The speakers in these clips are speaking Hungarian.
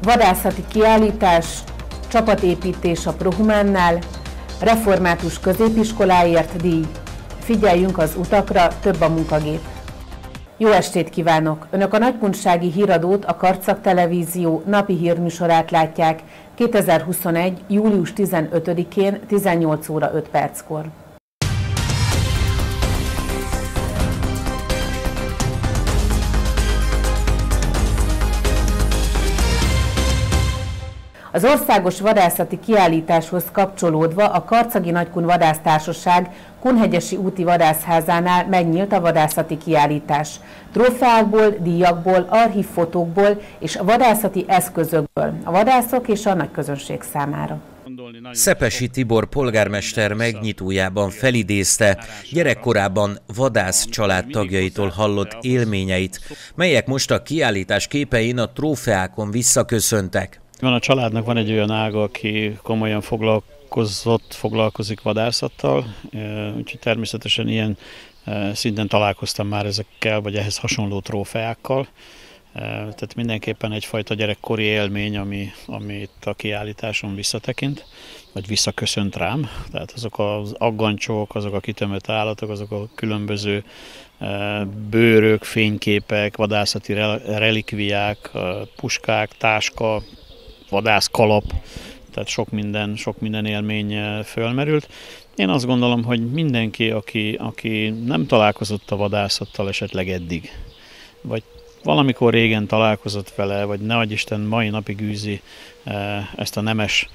vadászati kiállítás, csapatépítés a Prohumánnál, református középiskoláért díj. Figyeljünk az utakra, több a munkagép. Jó estét kívánok! Önök a nagykunsági híradót, a Karcag Televízió napi hírműsorát látják 2021. július 15-én 18 óra 5 perckor. Az országos vadászati kiállításhoz kapcsolódva a Karcagi Nagykun Vadásztársaság Kunhegyesi úti vadászházánál megnyílt a vadászati kiállítás. Trófeákból, díjakból, archívfotókból és vadászati eszközökből a vadászok és a nagyközönség számára. Szepesi Tibor polgármester megnyitójában felidézte gyerekkorában vadász család tagjaitól hallott élményeit, melyek most a kiállítás képein a trófeákon visszaköszöntek. A családnak van egy olyan ága, aki komolyan foglalkozik vadászattal, úgyhogy természetesen ilyen szinten találkoztam már ezekkel, vagy ehhez hasonló trófeákkal. Tehát mindenképpen egyfajta gyerekkori élmény, ami itt a kiállításon visszatekint, vagy visszaköszönt rám. Tehát azok az aggancsok, azok a kitömött állatok, azok a különböző bőrök, fényképek, vadászati relikviák, puskák, táska, vadászkalap, tehát sok minden élmény fölmerült. Én azt gondolom, hogy mindenki, aki nem találkozott a vadászattal esetleg eddig, vagy valamikor régen találkozott vele, vagy ne adj Isten mai napig űzi ezt a nemes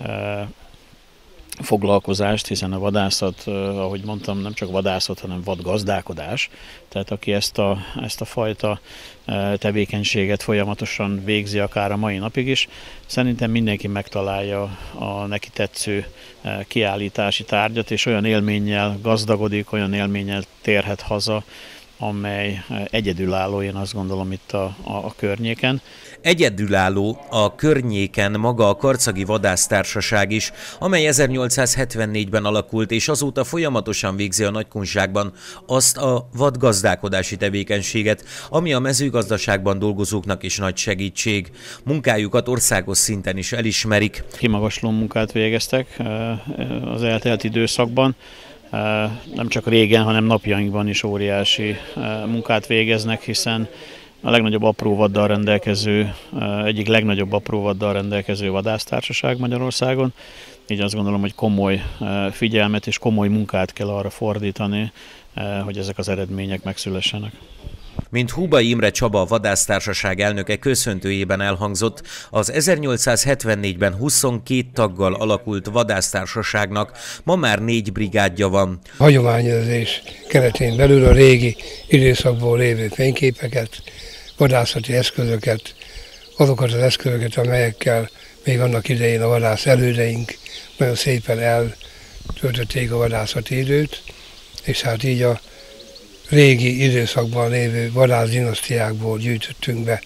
foglalkozást, hiszen a vadászat, ahogy mondtam, nem csak vadászat, hanem vadgazdálkodás. Tehát aki ezt a fajta tevékenységet folyamatosan végzi, akár a mai napig is, szerintem mindenki megtalálja a neki tetsző kiállítási tárgyat, és olyan élménnyel gazdagodik, olyan élménnyel térhet haza, amely egyedülálló, én azt gondolom, itt a környéken. Egyedülálló a környéken maga a Karcagi Vadásztársaság is, amely 1874-ben alakult, és azóta folyamatosan végzi a Nagykunságban azt a vadgazdálkodási tevékenységet, ami a mezőgazdaságban dolgozóknak is nagy segítség. Munkájukat országos szinten is elismerik. Kimagasló munkát végeztek az eltelt időszakban. Nem csak régen, hanem napjainkban is óriási munkát végeznek, hiszen a legnagyobb apróvaddal rendelkező, egyik legnagyobb apróvaddal rendelkező vadásztársaság Magyarországon. Így azt gondolom, hogy komoly figyelmet és komoly munkát kell arra fordítani, hogy ezek az eredmények megszülessenek. Mint Húbai Imre Csaba, a vadásztársaság elnöke köszöntőjében elhangzott, az 1874-ben 22 taggal alakult vadásztársaságnak ma már 4 brigádja van. A hagyományőrzés keretén belül a régi időszakból lévő fényképeket, vadászati eszközöket, azokat az eszközöket, amelyekkel még annak idején a vadász elődeink nagyon szépen eltöltötték a vadászati időt, és hát így a régi időszakban lévő vadász-dinasztiákból gyűjtöttünk be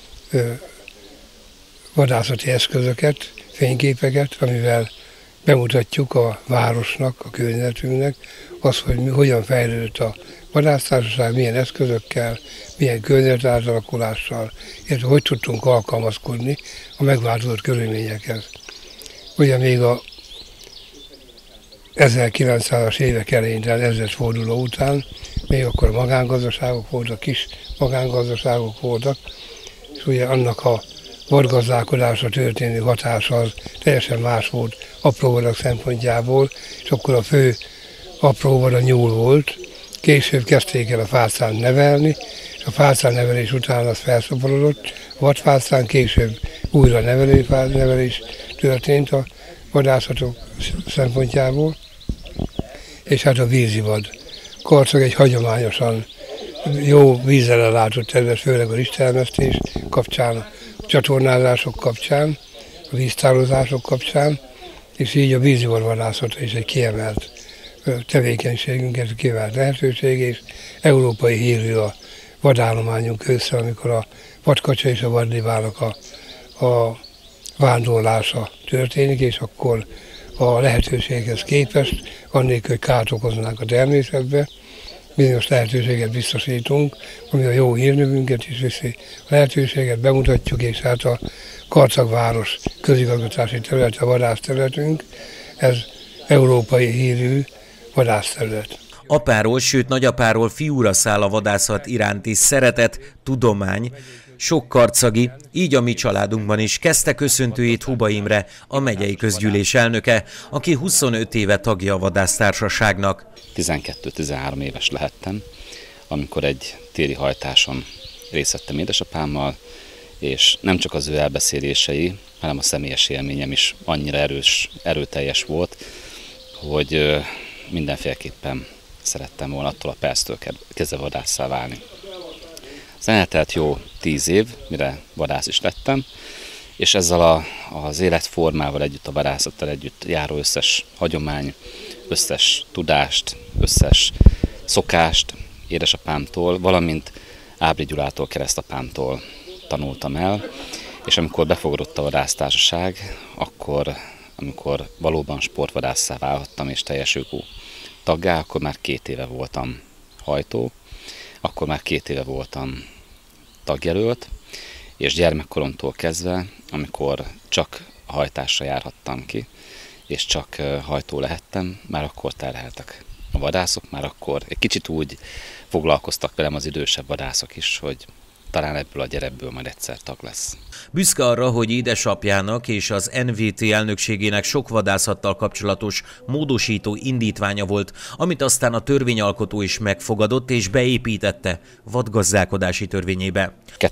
vadászati eszközöket, fényképeket, amivel bemutatjuk a városnak, a környezetünknek azt, hogy hogyan fejlődött a vadásztársaság, milyen eszközökkel, milyen környezetátalakulással, illetve hogy tudtunk alkalmazkodni a megváltozott körülményekhez. Ugye még a 1900-as évek elején, tehát ezredforduló után, még akkor magángazdaságok voltak, kis magángazdaságok voltak, és ugye annak a vadgazdálkodásra történő hatása az teljesen más volt apróvadak szempontjából, és akkor a fő apróvad a nyúl volt. Később kezdték el a fászlánt nevelni, és a fászlánnevelés után az felszaporodott, a vadfászlán később újra nevelés történt a vadászatok szempontjából, és hát a vízivad. Karcag egy hagyományosan jó vízzel ellátott terület, főleg a rizstermesztés kapcsán, a csatornázások kapcsán, a víztározások kapcsán, és így a vízivadvadászata is egy kiemelt tevékenységünk, ez kiemelt lehetőség, és európai hírű a vadállományunk össze, amikor a vadkacsa és a vadlivának a vándorlása történik, és akkor a lehetőséghez képest, annélkül, hogy kárt okoznánk a természetbe, bizonyos lehetőséget biztosítunk, ami a jó hírnövünket is viszi. A lehetőséget bemutatjuk, és hát a Karcagváros közigazgatási terület, a vadászterületünk, ez európai hírű vadászterület. Apáról, sőt nagyapáról fiúra száll a vadászat iránti szeretet, tudomány, sok karcagi, így a mi családunkban is kezdte köszöntőjét Huba Imre, a megyei közgyűlés elnöke, aki 25 éve tagja a vadásztársaságnak. 12-13 éves lehettem, amikor egy téli hajtáson részt vettem édesapámmal, és nem csak az ő elbeszélései, hanem a személyes élményem is annyira erőteljes volt, hogy mindenféleképpen szerettem volna attól a perctől kezdve vadásszá válni. Az eltelt jó 10 év, mire vadász is lettem, és ezzel az életformával együtt, a vadászattal együtt járó összes hagyomány, összes tudást, összes szokást édesapámtól, valamint Ábri Gyulától, keresztapámtól tanultam el, és amikor befogadott a vadásztársaság, amikor valóban sportvadásszá válhattam és teljes jogú taggá, akkor már 2 éve voltam hajtó, akkor már 2 éve voltam tagjelölt, és gyermekkoromtól kezdve, amikor csak a hajtásra járhattam ki, és csak hajtó lehettem, már akkor terheltek a vadászok, már akkor egy kicsit úgy foglalkoztak velem az idősebb vadászok is, hogy talán ebből a gyerekből majd egyszer tag lesz. Büszke arra, hogy édesapjának és az NVT elnökségének sok vadászattal kapcsolatos módosító indítványa volt, amit aztán a törvényalkotó is megfogadott és beépítette vadgazdálkodási törvényébe.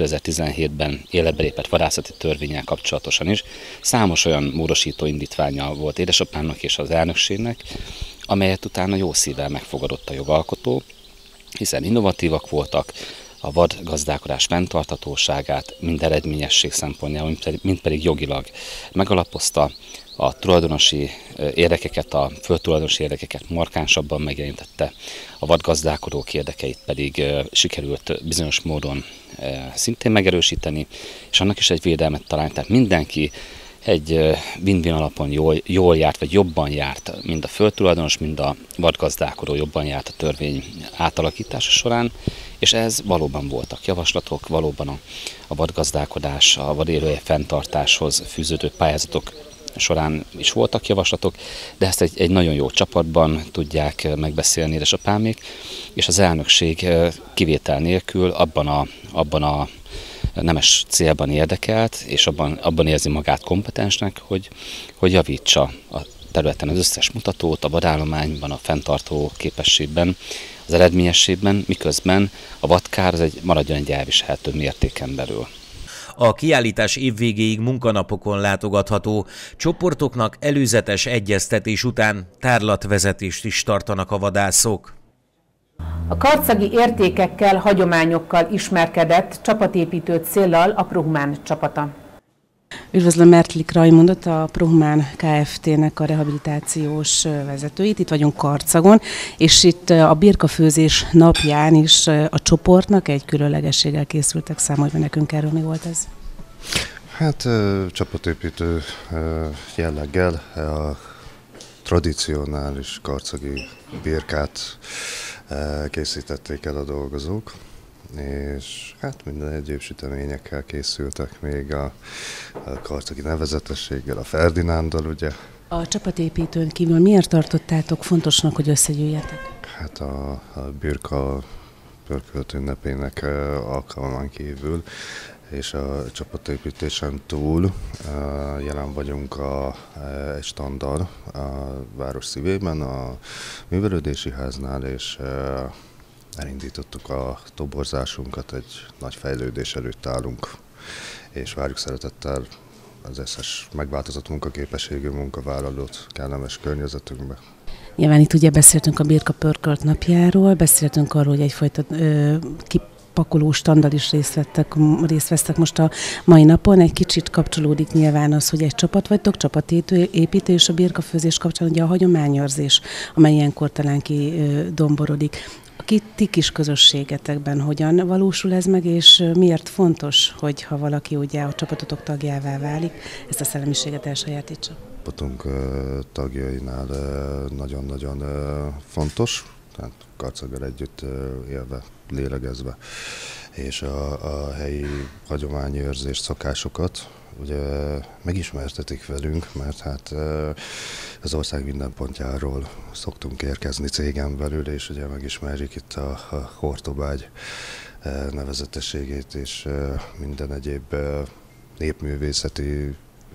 2017-ben életbe lépett vadászati törvénnyel kapcsolatosan is számos olyan módosító indítványa volt édesapámnak és az elnökségnek, amelyet utána jó szívvel megfogadott a jogalkotó, hiszen innovatívak voltak, a vadgazdálkodás fenntarthatóságát mind eredményesség szempontjából, mind pedig jogilag megalapozta, a tulajdonosi érdekeket, a földtulajdonosi érdekeket markánsabban megjelentette, a vadgazdálkodók érdekeit pedig sikerült bizonyos módon szintén megerősíteni, és annak is egy védelmet találni, tehát mindenki egy win-win alapon jól járt, vagy jobban járt, mind a földtulajdonos, mind a vadgazdálkodó jobban járt a törvény átalakítása során, és ez valóban voltak javaslatok, valóban a vadgazdálkodás, a vadélőhely fenntartáshoz fűződő pályázatok során is voltak javaslatok, de ezt egy nagyon jó csapatban tudják megbeszélni édesapámék, és az elnökség kivétel nélkül abban a nemes célban érdekelt, és abban érzi magát kompetensnek, hogy javítsa a területen az összes mutatót, a vadállományban, a fenntartó képességben, az eredményességben, miközben a vadkár maradjon egy elviselhető mértéken belül. A kiállítás évvégéig munkanapokon látogatható, csoportoknak előzetes egyeztetés után tárlatvezetést is tartanak a vadászok. A karcagi értékekkel, hagyományokkal ismerkedett csapatépítő céllal a Prohumán csapata. Üdvözlöm Mertlik Rajmundot, a Prohumán Kft-nek a rehabilitációs vezetőit. Itt vagyunk Karcagon, és itt a birkafőzés napján is a csoportnak egy különlegességgel készültek. Számolj be nekünk erről, mi volt ez? Hát csapatépítő jelleggel a tradicionális karcagi birkát készítették el a dolgozók, és hát minden egyéb süteményekkel készültek még a karcagi nevezetességgel, a Ferdinándal, ugye. A csapatépítőn kívül miért tartottátok fontosnak, hogy összegyűjjetek? Hát a birka pörkölt ünnepének alkalmán kívül, és a csapatépítésen túl jelen vagyunk egy standard a város szívében, a művelődési háznál, és elindítottuk a toborzásunkat, egy nagy fejlődés előtt állunk, és várjuk szeretettel az összes megváltozott munkaképességű munkavállalót kellemes környezetünkbe. Nyilván itt ugye beszéltünk a birka pörkölt napjáról, beszéltünk arról, hogy egyfajta pakoló standard is részt vesztek most a mai napon. Egy kicsit kapcsolódik nyilván az, hogy egy csapat vagytok, csapatépítő, és a birkafőzés kapcsán ugye a hagyományőrzés, amely ilyenkor talán kidomborodik. A ti kis közösségetekben hogyan valósul ez meg, és miért fontos, hogy ha valaki ugye a csapatotok tagjává válik, ezt a szellemiséget elsajátítsa? Csapatunk tagjainál nagyon-nagyon fontos, tehát Karcaggal együtt élve, lélegezve, és a helyi hagyományőrzés szokásokat ugye megismertetik velünk, mert hát az ország minden pontjáról szoktunk érkezni cégen belül, és ugye megismerjük itt a Hortobágy nevezetességét és minden egyéb népművészeti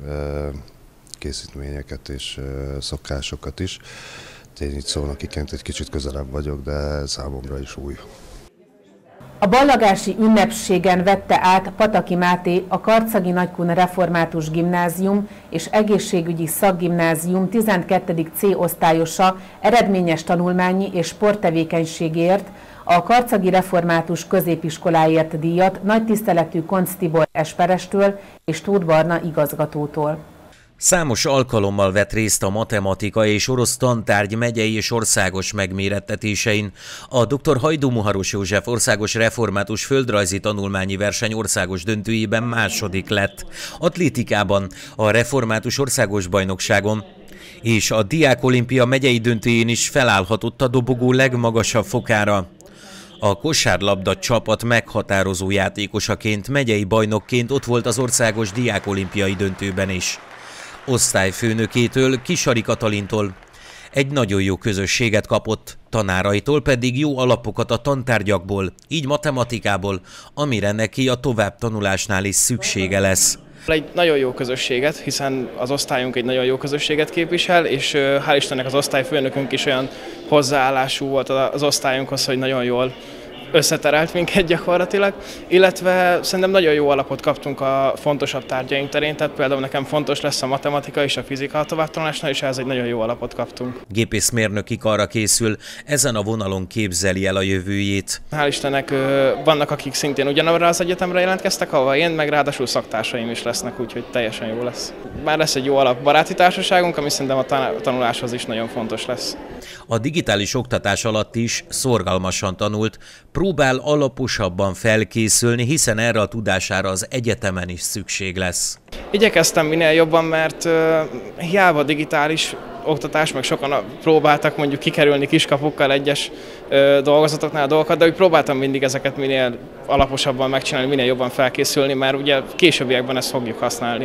készítményeket és szokásokat is. Én itt Szolnokiként egy kicsit közelebb vagyok, de számomra is új. A ballagási ünnepségen vette át Pataki Máté, a Karcagi Nagykun Református Gimnázium és Egészségügyi Szakgimnázium 12. C osztályosa eredményes tanulmányi és sporttevékenységért, a Karcagi Református Középiskoláért díjat nagy tiszteletű Koncz Tibor esperestől és Tóth Barna igazgatótól. Számos alkalommal vett részt a matematika és orosz tantárgy megyei és országos megmérettetésein. A dr. Hajdú Muharos József országos református földrajzi tanulmányi verseny országos döntőjében második lett. Atlétikában a református országos bajnokságon és a Diák Olimpia megyei döntőjén is felállhatott a dobogó legmagasabb fokára. A kosárlabda csapat meghatározó játékosaként, megyei bajnokként ott volt az országos Diák Olimpiai döntőben is. Osztályfőnökétől, Kisari Katalintól egy nagyon jó közösséget kapott, tanáraitól pedig jó alapokat a tantárgyakból, így matematikából, amire neki a továbbtanulásnál is szüksége lesz. Egy nagyon jó közösséget, hiszen az osztályunk egy nagyon jó közösséget képvisel, és hál' Istennek az osztályfőnökünk is olyan hozzáállású volt az osztályunkhoz, hogy nagyon jól összeterelt minket gyakorlatilag, illetve szerintem nagyon jó alapot kaptunk a fontosabb tárgyaink terén, tehát például nekem fontos lesz a matematika és a fizika a továbbtanulásnál, és ehhez egy nagyon jó alapot kaptunk. Gépészmérnöki karra készül, ezen a vonalon képzeli el a jövőjét. Hál' Istennek vannak, akik szintén ugyanarra az egyetemre jelentkeztek, ahol én, meg ráadásul szaktársaim is lesznek, úgyhogy teljesen jó lesz. Már lesz egy jó alap baráti társaságunk, ami szerintem a tanuláshoz is nagyon fontos lesz. A digitális oktatás alatt is szorgalmasan tanult, próbál alaposabban felkészülni, hiszen erre a tudására az egyetemen is szükség lesz. Igyekeztem minél jobban, mert hiába digitális oktatás, meg sokan próbáltak mondjuk kikerülni kiskapukkal egyes dolgozatoknál dolgokat, de úgy próbáltam mindig ezeket minél alaposabban megcsinálni, minél jobban felkészülni, mert ugye későbbiekben ezt fogjuk használni.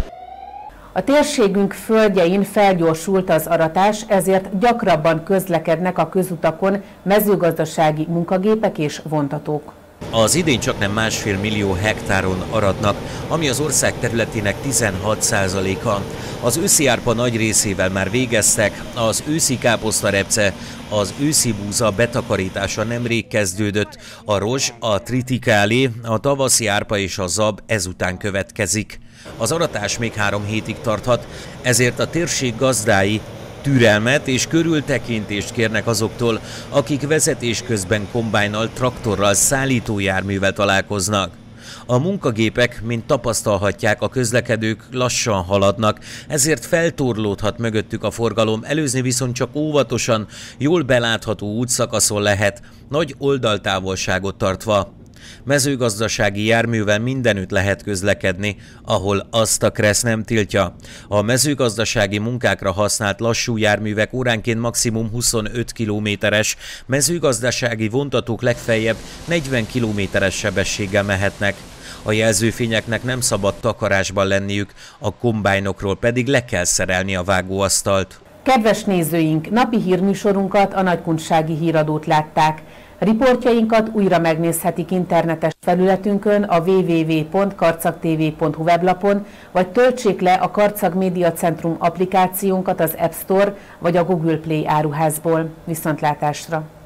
A térségünk földjein felgyorsult az aratás, ezért gyakrabban közlekednek a közutakon mezőgazdasági munkagépek és vontatók. Az idén csaknem 1,5 millió hektáron aratnak, ami az ország területének 16%-a. Az őszi árpa nagy részével már végeztek, az őszi káposztarepce, az őszi búza betakarítása nemrég kezdődött, a rozs, a tritikálé, a tavaszi árpa és a zab ezután következik. Az aratás még 3 hétig tarthat, ezért a térség gazdái türelmet és körültekintést kérnek azoktól, akik vezetés közben kombájnnal, traktorral, szállítójárművel találkoznak. A munkagépek, mint tapasztalhatják, a közlekedők lassan haladnak, ezért feltorlódhat mögöttük a forgalom, előzni viszont csak óvatosan, jól belátható útszakaszon lehet, nagy oldaltávolságot tartva. Mezőgazdasági járművel mindenütt lehet közlekedni, ahol azt a KRESZ nem tiltja. A mezőgazdasági munkákra használt lassú járművek óránként maximum 25 km-es, mezőgazdasági vontatók legfeljebb 40 km-es sebességgel mehetnek. A jelzőfényeknek nem szabad takarásban lenniük, a kombájnokról pedig le kell szerelni a vágóasztalt. Kedves nézőink, napi hírműsorunkat, a Nagykunsági Híradót látták. Riportjainkat újra megnézhetik internetes felületünkön, a www.karcagtv.hu weblapon, vagy töltsék le a Karcag Média Centrum applikációnkat az App Store vagy a Google Play áruházból. Viszontlátásra!